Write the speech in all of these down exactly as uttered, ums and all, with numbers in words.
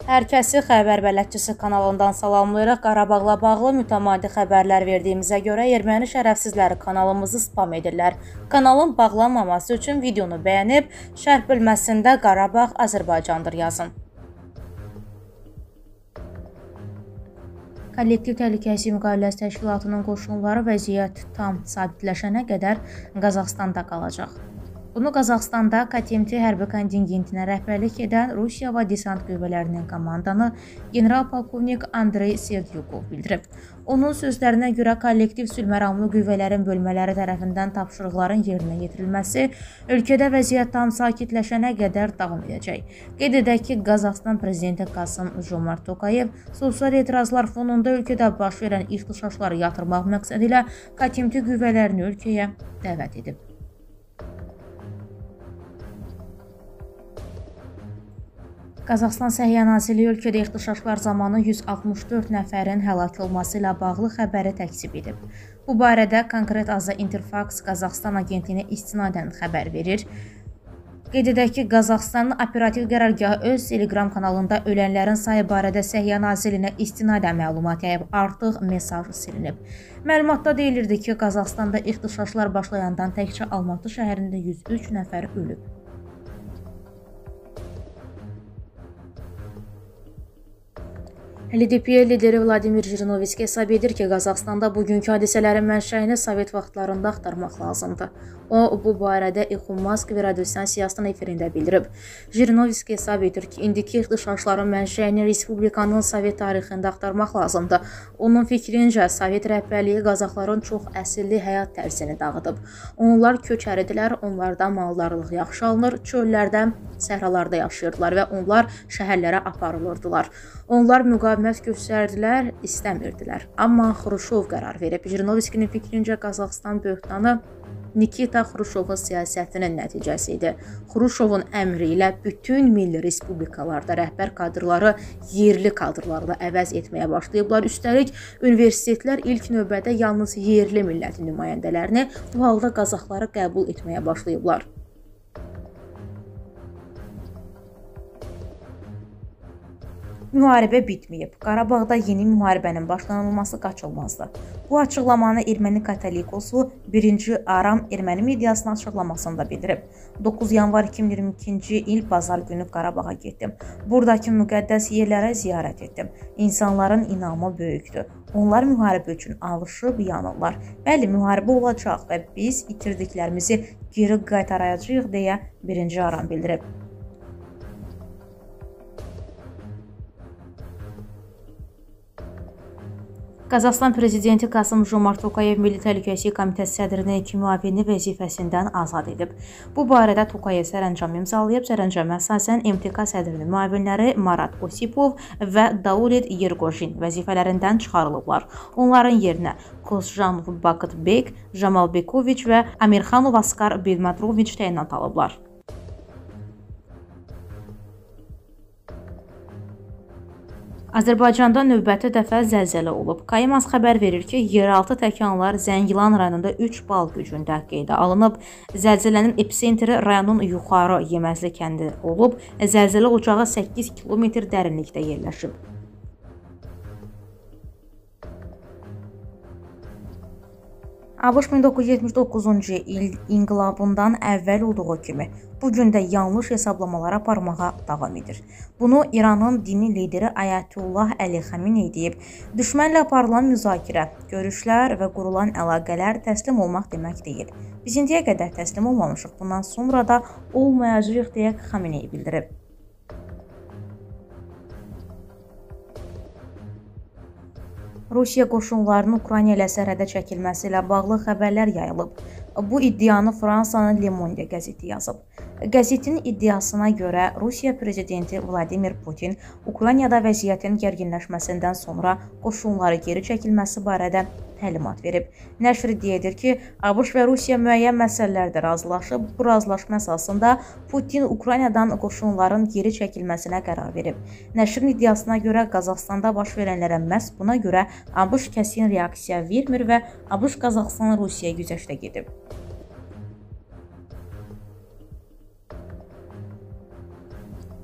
Hər kəsi Xəbər Bələdçisi kanalından salamlayırıq. Qarabağla bağlı mütəmadi xəbərlər verdiyimizə görə erməni şərəfsizləri kanalımızı spam edirlər. Kanalın bağlanmaması üçün videonu bəyənib, şərh bölməsində Qarabağ Azərbaycandır yazın. Kollektiv Təhlükəsizlik Müqaviləsi Təşkilatının qoşunları vəziyyət tam sabitləşənə qədər Qazaxstanda qalacaq. Bunu Qazaxstanda K T M T hərbi kontingentinə rəhbərlik edən Rusiya və desant qüvvələrinin komandanı general-polkovnik Andrey Serdyukov bildirib. Onun sözlərinə görə kollektiv sülhməramlı qüvvələrin bölmələri tərəfindən tapşırıqların yerinə yetirilməsi ölkədə vəziyyət tam sakitləşənə qədər davam edəcək. Qeyd edək ki, Qazaxstan prezidenti Kasım-Jomart Tokayev sosial etirazlar fonunda ölkədə baş verən ixtişaşları yatırmaq məqsədilə K T M T qüvvələrini ölkəyə dəvət edib. Qazaxstan Səhiyyə Nazirliyi ölkədə ixtişaşlar zamanı yüz altmış dörd nəfərin həlak olması ilə bağlı xəbəri təkzib edib. Bu barədə konkret azı Interfax Qazaxstan agentliyinə istinadən xəbər verir. Qeyd edək ki, Qazaxstanın operativ qərargahı öz Telegram kanalında ölənlərin sayı barədə Səhiyyə Nazirliyinə istinadən məlumat yayıb, artıq mesaj silinib. Məlumatda deyilirdi ki, Qazaxstanda ixtişaşlar başlayandan təkcə Almatı şəhərində yüz üç nəfər ölüb. L D P lideri Vladimir Jirinovski hesab edir ki, Qazaxstanda bugünkü hadisələrin mənşəyini Sovet vaxtlarında axtarmaq lazımdır. O, bu barədə İlon Musk və radiostansiyasının efirində bildirib. Jirinovski hesab edir ki, indiki ixtişaşların mənşəyini Respublikanın Sovet tarixində axtarmaq lazımdır. Onun fikrincə, Sovet rəhbərliyi Qazaxların çox əsilli həyat tərzini dağıdıb. Onlar köçəridilər, onlarda maldarlıq yaxşı alınır, çöllərdə, səhralarda yaşayırdılar və onlar şəhərlərə aparılırdılar. Onlar müqavimət göstərdilər, istəmirdilər. Amma Xruşov qərar verib. Jirinovskinin fikrincə Qazaxstan böhtanı Nikita Xruşovun siyasətinin nəticəsi idi. Xruşovun əmri ilə bütün milli respublikalarda rəhbər kadrları yerli kadrlarla əvəz etməyə başlayıblar. Üstəlik, universitetlər ilk növbədə yalnız yerli millətin nümayəndələrini, bu halda Qazaxları qəbul etməyə başlayıblar. Müharibə bitməyib. Qarabağda yeni müharibənin başlanılması qaçılmazdır. Bu açıqlamanı erməni Katolikosu birinci Aram erməni mediasının açıqlamasında bildirib. doqquz yanvar iki min iyirmi ikinci il bazar günü Qarabağa getdim. Buradakı müqəddəs yerlərə ziyarət etdim. İnsanların inamı böyükdür. Onlar müharibə üçün alışıb yanırlar. Bəli, müharibə olacaq və biz itirdiklərimizi geri qaytaracağıq deyə birinci Aram bildirib. Qazaxstan prezidenti Kasım-Jomart Tokayev Milli Təhlükəsizlik Komitəsi sədrinin iki müavini vəzifəsindən azad edib. Bu barədə Tokayev sərəncam imzalayıb. Sərəncama əsasən M T K sədrinin müavinləri Marat Osipov və Daulet Yergojin vəzifələrindən çıxarılıblar. Onların yerinə Kozjanov Bakıtbek, Jamal Bekoviç və Amirxanov Askar Bilmatroviç təyinat alıblar. Azərbaycanda növbəti dəfə zəlzələ olub. Kaymas xəbər verir ki, yeraltı təkanlar Zəngilan rayonunda üç bal gücündə qeydə alınıb. Zəlzələnin epicentri rayonun yuxarı Yeməzli kəndi olub. Zəlzələ ocağı səkkiz kilometr dərinlikdə yerləşib. ABŞ min doqquz yüz yetmiş doqquzuncu il inqilabından əvvəl olduğu kimi bugün də yanlış hesablamalar aparmağa davam edir. Bunu İranın dini lideri Ayətullah Əli Xamenei deyib. Düşmənlə aparılan müzakirə, görüşlər və qurulan əlaqələr təslim olmaq demək deyil. Biz indiyə qədər təslim olmamışıq, bundan sonra da olmayacaq deyə Xamenei bildirib. Rusiya qoşunlarının Ukrayna ilə sərhədə çəkilməsi ilə bağlı xəbərlər yayılıb. Bu iddianı Fransanın Le Monde qəzeti yazıb. Qəzetin iddiasına görə Rusiya prezidenti Vladimir Putin Ukraynada vəziyyətin gərginləşməsindən sonra qoşunları geri çəkilməsi barədə təlimat verib. Nəşr iddia edir ki, ABŞ və Rusiya müəyyən məsələlərdə razılaşıb. Bu razılaşma əsasında Putin Ukraynadan qoşunların geri çəkilməsinə qərar verib. Nəşrin iddiasına görə Qazaxstanda baş verənlərə məhz buna görə ABŞ kəsin reaksiya vermir və ABŞ Qazaxstan Rusiya güzəştə gedib.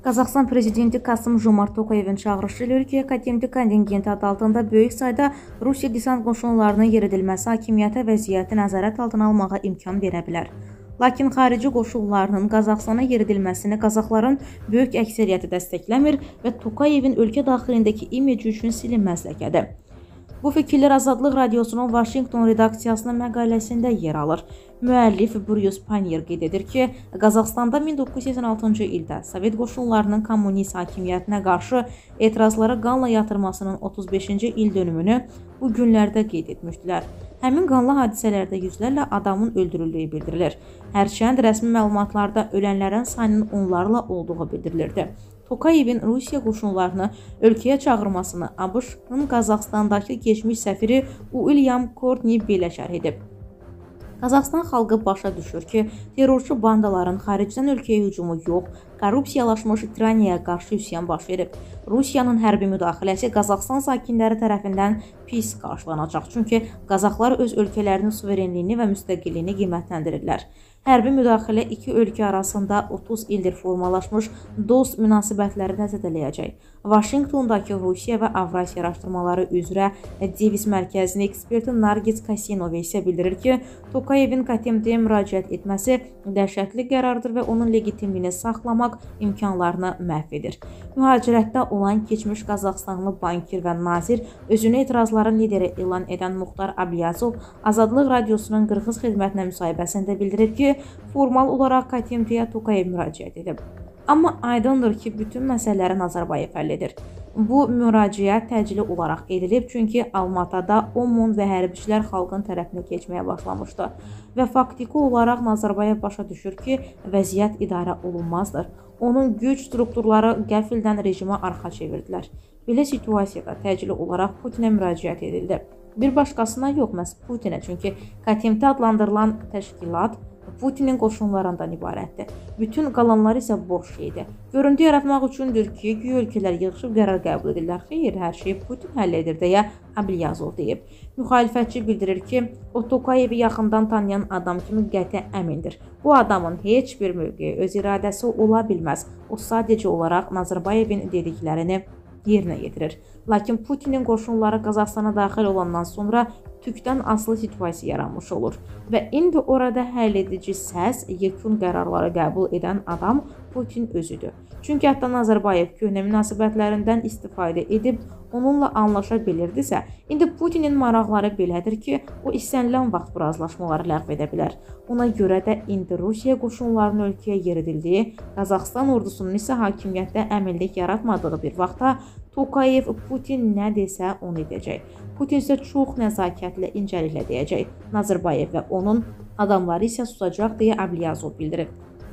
Qazaxıstan prezidenti Kasım-Jomart Tokayevin çağırışı ilə ölkəyə KTMT kontingenti adı altında böyük sayda Rusiya desant qoşunlarının yeridilməsi hakimiyyətə vəziyyəti nəzarət altına almağa imkan verə bilər. Lakin xarici qoşunlarının Qazaxıstana yeridilməsini qazaxların böyük əksəriyyəti dəstəkləmir və Tokayevin ölkə daxilindəki imeci üçün silinməz ləkədir. Bu fikirlər Azadlıq Radiosunun Washington redaksiyasının məqaləsində yer alır. Müəllif Bruce Pannier qeyd edir ki, Qazaxstanda min doqquz yüz səksən altıncı ildə Sovet qoşunlarının kommunist hakimiyyətinə qarşı etirazlara qanla yatırmasının otuz beşinci il dönümünü bu günlərdə qeyd etmişdilər. Həmin qanlı hadisələrdə yüzlərlə adamın öldürüldüyü bildirilir. Hərçənd rəsmi məlumatlarda ölənlərin sayının onlarla olduğu bildirilirdi. Tokayevin Rusiya qoşunlarını ölkəyə çağırmasını ABŞ-ın Qazaxstandakı keçmiş səfiri William Courtney belə şərh edib. Qazaxstan xalqı başa düşür ki, terrorçu bandaların xaricdən ölkəyə hücumu yox, korrupsiyalaşmış tiraniyaya qarşı üsyan baş verib. Rusiyanın hərbi müdaxiləsi Qazaxstan sakinləri tərəfindən pis qarşılanacaq, çünki qazaxlar öz ölkələrinin suverenliyini və müstəqilliyini qiymətləndirirlər. Hərbi müdaxilə iki ölkə arasında otuz ildir formalaşmış dost münasibətlərini zədələyəcək. Washingtondakı Rusiya və Avrasiya araşdırmaları üzrə Devis mərkəzinin eksperti Nargis Kasinova isə bildirir ki, Tokayevin KTMT-yə müraciət etməsi dəhşətli qərardır və onun legitimliyini saxlamaq imkanlarını məhv edir. Mühacirətdə olan keçmiş Qazaxstanlı bankir və nazir özünü etirazların lideri elan edən Muxtar Ablyazov Azadlıq Radiosunun Qırğız xidmətinə müsahibəsində bildirir ki, formal olaraq KTMT-yə Tokayev müraciət edib. Amma aydındır ki, bütün məsələləri Nazarbayev həll edir. Bu müraciət təcili olaraq edilib, çünki Almatada OMON və hərbiçilər xalqın tərəfinə keçməyə başlamışdı. Və faktiki olaraq Nazarbayev başa düşür ki, vəziyyət idarə olunmazdır. Onun güc strukturları qəfildən rejimə arxa çevirdilər. Belə situasiyada təcili olaraq Putinə müraciət edildi. Bir başqasına yox, məhz Putinə, çünki KTMT adlandırılan təşkilat Putinin qoşunlarından ibarətdir. Bütün qalanlar isə boş şeydir. Görüntü yaratmaq üçündür ki, güya ölkələr yığışıb qərar qəbul edirlər. Xeyr, hər şeyi Putin həll edir deyə Ablyazov deyib. Müxalifətçi bildirir ki, o Tokayevi yaxından tanıyan adam kimi qəti əmindir. Bu adamın heç bir mövqeyi, öz iradəsi ola bilməz. O sadəcə olaraq Nazarbayevin dediklərini yerinə yetirir. Lakin Putinin qoşunları Qazaxstana daxil olandan sonra tükdən asılı situasiya yaranmış olur. Və indi orada həll edici səs, yekun qərarları qəbul edən adam Putin özüdür. Çünki hətta Nazarbayev köhnə münasibətlərindən istifadə edib onunla anlaşa bilirdisə, indi Putinin maraqları belədir ki, o istənilən vaxt bu razılaşmaları ləğv edə bilər. Ona görə də indi Rusiya qoşunlarının ölkəyə yeridildiyi, Qazaxstan ordusunun isə hakimiyyətdə əminlik yaratmadığı bir vaxtda Tokayev Putin nə desə onu edəcək. Putin isə çox nəzakətlə, incəliklə deyəcək. Nazarbayev və onun adamları isə susacaq deyə Ablyazov bildirib.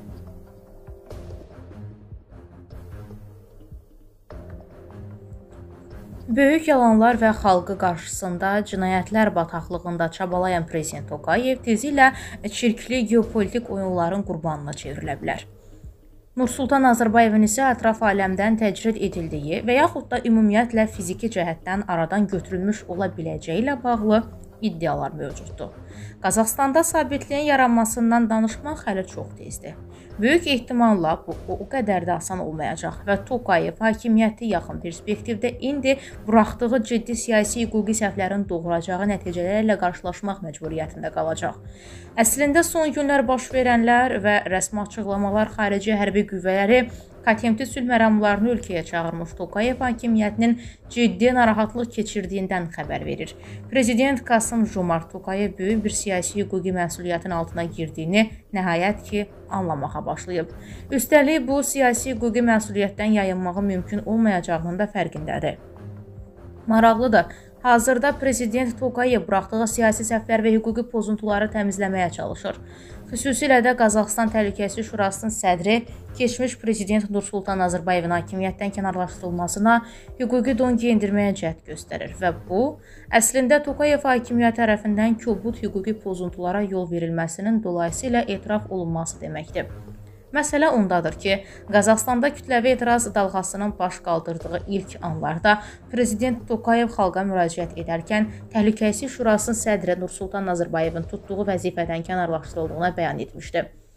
Böyük yalanlar və xalqı qarşısında cinayətlər bataqlığında çabalayan prezident Tokayev tezliklə çirkli geopolitik oyunların qurbanına çevrilə bilər. Nursultan Nazarbayevin isə ətraf aləmdən təcrid edildiyi və yaxud da ümumiyyətlə fiziki cəhətdən aradan götürülmüş ola biləcəyi ilə bağlı iddialar mövcuddur. Qazaxstanda sabitliyin yaranmasından danışmaq hələ çox tezdir. Böyük ehtimalla bu o qədər də asan olmayacaq və Tokayev hakimiyyəti yaxın perspektivdə indi buraxdığı ciddi siyasi hüquqi səhvlərin doğuracağı nəticələrlə qarşılaşmaq məcburiyyətində qalacaq. Əslində son günlər baş verənlər və rəsmi açıqlamalar xarici hərbi qüvvələri KTMT sülh məramlarını ölkəyə çağırmış Tokayev hakimiyyətinin ciddi narahatlıq keçirdiyindən xəbər verir. Prezident Kasım-Jomart Tokayev böyük bir siyasi hüquqi məsuliyyətin altına girdiyini nəhayət ki, anlamağa başlayıb. Üstəlik, bu siyasi hüquqi məsuliyyətdən yayınmağın mümkün olmayacağının da fərqindədir. Maraqlıdır. Hazırda Prezident Tokayev buraxdığı siyasi səhvlər və hüquqi pozuntuları təmizləməyə çalışır. Xüsusilə də Qazaxstan Təhlükəsizlik Şurasının sədri keçmiş Prezident Nursultan Nazarbayevin hakimiyyətdən kənarlaşdırılmasına hüquqi don geyindirməyə cəhd göstərir və bu, əslində Tokayev hakimiyyəti tərəfindən kobud hüquqi pozuntulara yol verilməsinin dolayısıyla etiraf olunması deməkdir. Məsələ ondadır ki, Qazaxstanda kütləvi etiraz dalğasının baş qaldırdığı ilk anlarda Prezident Tokayev xalqa müraciət edərkən Təhlükəsizlik Şurasının sədri Nursultan Nazarbayevin tutduğu vəzifədən kənarlaşdırıldığına bəyan etmişdi.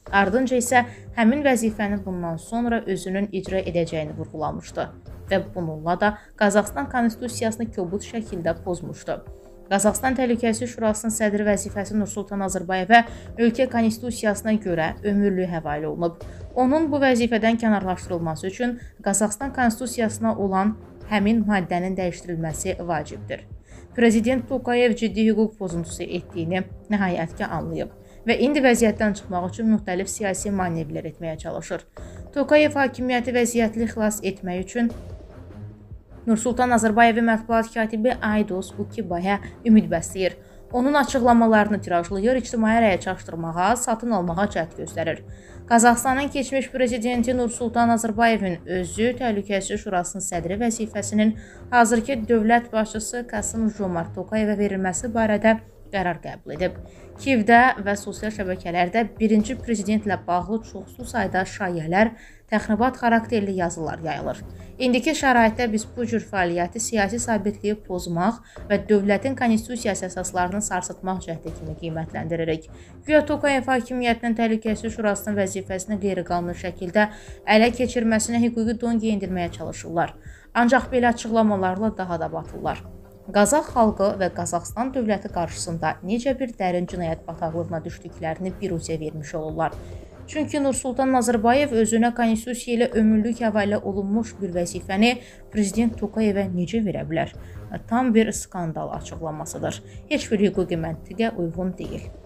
Ardınca isə həmin vəzifəni bundan sonra özünün icra edəcəyini vurğulamışdı və bununla da Qazaxıstan konstitusiyasını kobud şəkildə pozmuşdu. Qazaxıstan Təhlükəsizlik Şurasının sədri vəzifəsi Nursultan Nazarbayevə ölkə konstitusiyasına görə ömürlük həvalə olunub. Onun bu vəzifədən kənarlaşdırılması üçün Qazaxıstan konstitusiyasına olan həmin maddənin dəyişdirilməsi vacibdir. Prezident Tokayev ciddi hüquq pozuntusu etdiyini nəhayətki anlayıb və indi vəziyyətdən çıxmaq üçün müxtəlif siyasi manevrlər etməyə çalışır. Tokayev hakimiyyəti vəziyyətli xilas etmək üçün Nursultan Nazarbayevin mətbuat katibi Aydos Ukibaya ümid bəsləyir. Onun açıqlamalarını tirajlayır, ictimai rəyə çaşdırmağa, satın almağa cəhd göstərir. Qazaxıstanın keçmiş prezidenti Nursultan Nazarbayevin özü Təhlükəsizlik Şurasının sədri vəzifəsinin hazırki dövlət başçısı Kasım-Jomart Tokayevə verilməsi barədə qərar qəbul edib. Kiyevdə və sosial şəbəkələrdə birinci prezidentlə bağlı çoxlu sayda şayələr, təxribat xarakterli yazılar yayılır. İndiki şəraitdə biz bu cür fəaliyyəti siyasi sabitliyi pozmaq və dövlətin konstitusiyası əsaslarını sarsıtmaq cəhdi kimi qiymətləndiririk. Güya Tokayev hakimiyyətinin Təhlükəsizlik Şurasının vəzifəsini qeyri-qanuni şəkildə ələ keçirməsinə hüquqi don geyindirməyə çalışırlar. Ancaq belə açıqlamalarla daha da batırlar. Qazax xalqı və Qazaxıstan dövləti qarşısında necə bir dərin cinayət bataqlığına düşdüklərini biruzə vermiş olurlar. Çünki Nursultan Nazarbayev özünə konstitusiya ilə ömürlük həvalə olunmuş bir vəzifəni Prezident Tokayevə necə verə bilər? Tam bir skandal açıqlamasıdır. Heç bir hüquqi məntiqə uyğun deyil.